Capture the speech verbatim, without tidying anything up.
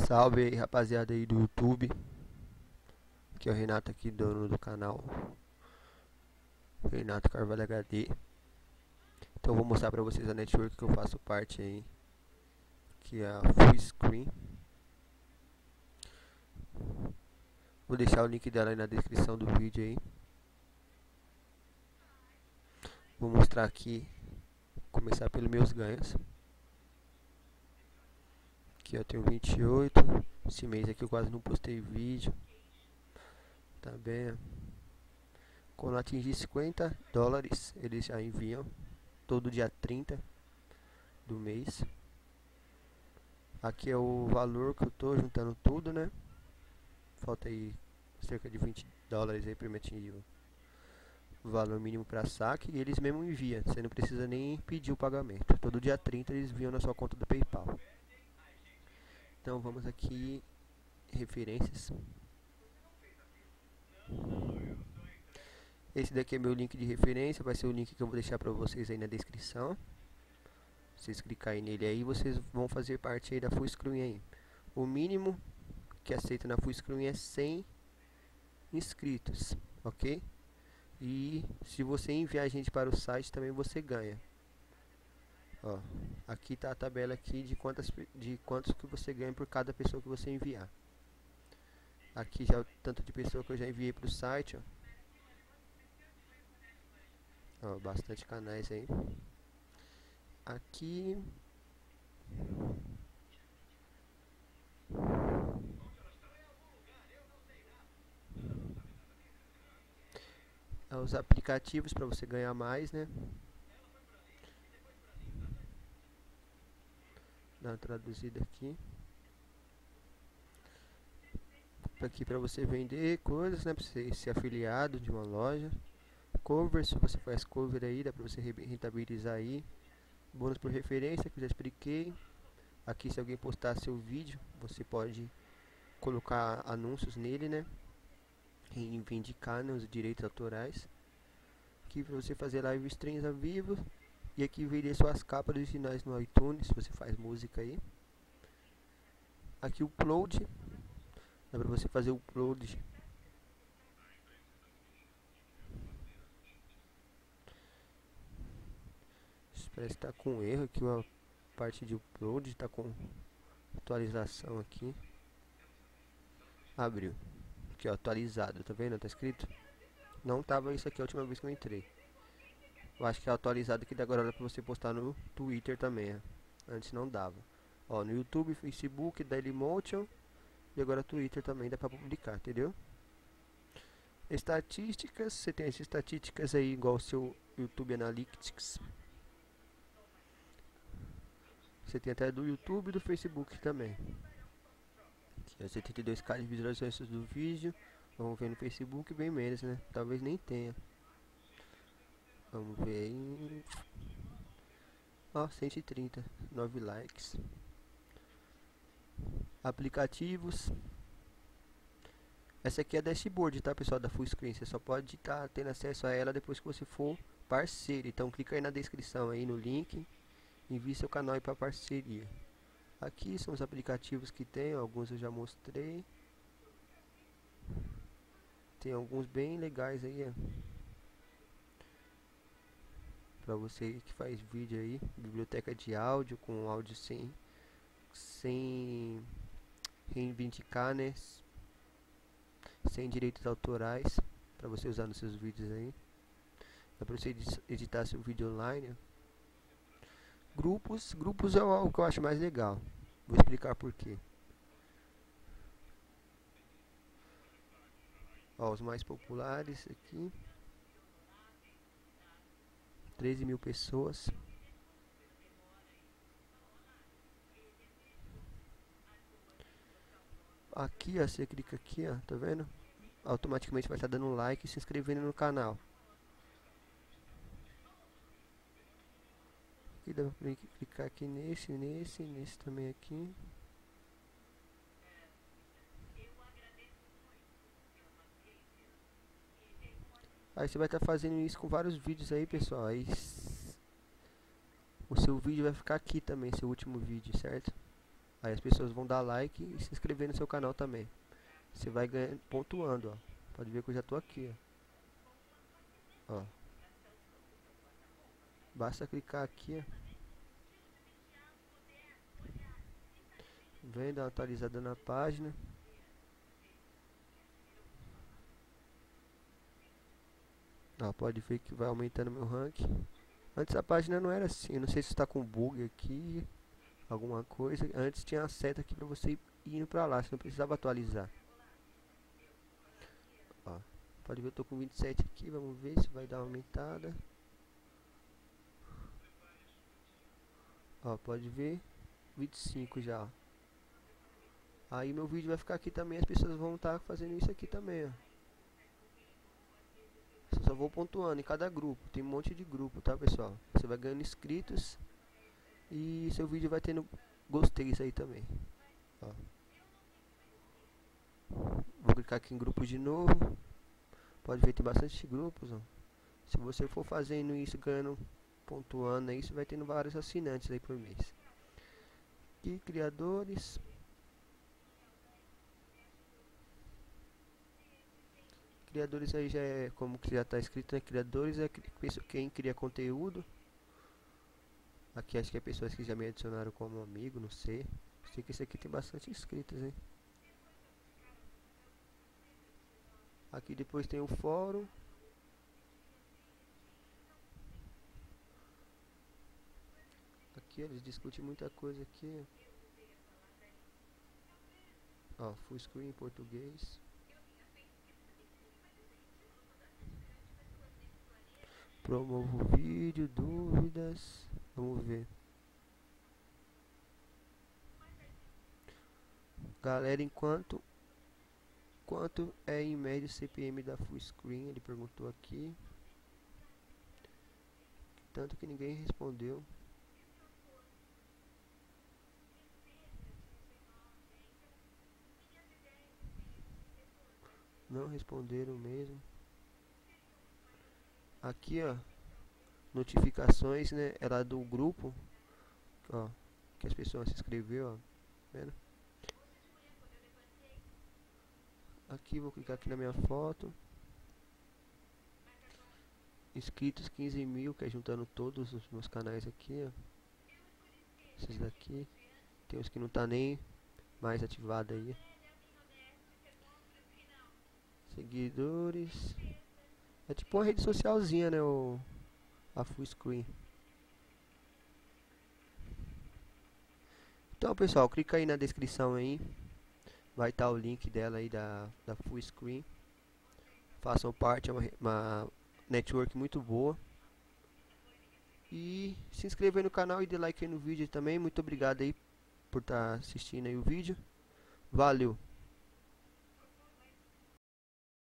Salve aí, rapaziada aí do YouTube. Aqui é o Renato aqui, dono do canal Renato Carvalho H D. Então eu vou mostrar pra vocês a network que eu faço parte aí, que é a Full Screen. Vou deixar o link dela aí na descrição do vídeo aí. Vou mostrar aqui, começar pelos meus ganhos. Aqui eu tenho vinte e oito. Esse mês aqui eu quase não postei vídeo. Tá bem? Quando atingir cinquenta dólares, eles já enviam todo dia trinta do mês. Aqui é o valor que eu tô juntando tudo, né? Falta aí cerca de vinte dólares aí para me atingir o valor mínimo para saque, e eles mesmo enviam. Você não precisa nem pedir o pagamento. Todo dia trinta eles enviam na sua conta do PayPal. Então vamos aqui, referências. Esse daqui é meu link de referência, vai ser o link que eu vou deixar para vocês aí na descrição. Vocês clicarem nele aí, vocês vão fazer parte aí da Full Screen aí. O mínimo que aceita na Full Screen é cem inscritos, ok? E se você enviar a gente para o site, também você ganha. Ó, aqui tá a tabela aqui de quantas de quantos que você ganha por cada pessoa que você enviar. Aqui já é o tanto de pessoa que eu já enviei para o site, ó. Ó, bastante canais aí. Aqui é os aplicativos para você ganhar mais, né? Dá uma traduzida aqui. Aqui para você vender coisas, né? Para você ser afiliado de uma loja. Cover, se você faz cover aí, dá para você rentabilizar aí. Bônus por referência, que eu já expliquei. Aqui, se alguém postar seu vídeo, você pode colocar anúncios nele, né? Reivindicar, né, os direitos autorais. Aqui para você fazer live streams ao vivo. E aqui vender suas capas originais no iTunes, se você faz música aí. Aqui o upload, dá para você fazer o upload. Parece que tá com erro aqui, a parte de upload tá com atualização aqui. Abriu. Aqui ó, atualizado, tá vendo? Tá escrito? Não tava isso aqui a última vez que eu entrei. Eu acho que é atualizado aqui, agora dá pra você postar no Twitter também, ó. Antes não dava. Ó, no YouTube, Facebook, Dailymotion e agora Twitter também dá pra publicar, entendeu? Estatísticas, você tem as estatísticas aí igual o seu YouTube Analytics. Você tem até do YouTube e do Facebook também. Aqui, ó, setenta e dois K de visualizações do vídeo. Vamos ver no Facebook, bem menos, né? Talvez nem tenha. Vamos ver aí. Ó, cento e trinta, nove likes. Aplicativos. Essa aqui é a dashboard, tá, pessoal, da Full Screen. Você só pode estar tá tendo acesso a ela depois que você for parceiro. Então clica aí na descrição aí no link. Envie seu canal aí para parceria. Aqui são os aplicativos que tem, alguns eu já mostrei. Tem alguns bem legais aí, ó, para você que faz vídeo aí. Biblioteca de áudio, com áudio sem sem reivindicar, né? Sem direitos autorais, para você usar nos seus vídeos aí. Dá para você editar seu vídeo online, ó. Grupos, grupos é algo que eu acho mais legal. Vou explicar por quê. Ó, os mais populares aqui. treze mil pessoas. Aqui, ó, você clica aqui, ó, tá vendo? Automaticamente vai estar dando like e se inscrevendo no canal. Aqui dá pra clicar aqui nesse, nesse, nesse também aqui. Aí você vai estar fazendo isso com vários vídeos aí, pessoal. Aí o seu vídeo vai ficar aqui também, seu último vídeo, certo? Aí as pessoas vão dar like e se inscrever no seu canal também. Você vai ganhando, pontuando, ó. Pode ver que eu já tô aqui, ó. Ó. Basta clicar aqui, ó. Vem dar uma atualizada na página. Ó, pode ver que vai aumentando meu ranking. Antes a página não era assim, não sei se está com bug aqui, alguma coisa. Antes tinha a seta aqui para você ir indo para lá, você não precisava atualizar. Ó, pode ver, eu tô com vinte e sete aqui, vamos ver se vai dar uma aumentada. Ó, pode ver, vinte e cinco já, ó. Aí meu vídeo vai ficar aqui também, as pessoas vão estar fazendo isso aqui também, ó. Eu só vou pontuando em cada grupo, tem um monte de grupo, tá, pessoal? Você vai ganhando inscritos e seu vídeo vai tendo gosteis aí também, ó. Vou clicar aqui em grupos de novo. Pode ver, tem bastante grupos, ó. Se você for fazendo isso, ganhando, pontuando aí, você vai tendo vários assinantes aí por mês. E criadores. Criadores aí já é, como que já está escrito, né? Criadores é quem cria conteúdo. Aqui acho que é pessoas que já me adicionaram como amigo, não sei. Sei que esse aqui tem bastante inscritos, hein? Aqui depois tem o fórum. Aqui eles discutem muita coisa aqui. Ó, full screen em português. Promovo vídeo, dúvidas. Vamos ver. Galera, enquanto quanto é em média o C P M da full screen? Ele perguntou aqui. Tanto que ninguém respondeu. Não responderam mesmo. Aqui, ó, notificações, né? Ela do grupo, ó, que as pessoas se inscreveu, ó, vendo? Aqui vou clicar aqui na minha foto. Inscritos quinze mil, que é juntando todos os meus canais aqui, ó. Esses daqui. Tem uns que não tá nem mais ativado aí. Seguidores. É tipo uma rede socialzinha, né? O, a full screen. Então, pessoal, clica aí na descrição aí. Vai estar o link dela aí da, da full screen. Façam parte, é uma, uma network muito boa. E se inscreva aí no canal e dê like aí no vídeo também. Muito obrigado aí por estar assistindo aí o vídeo. Valeu!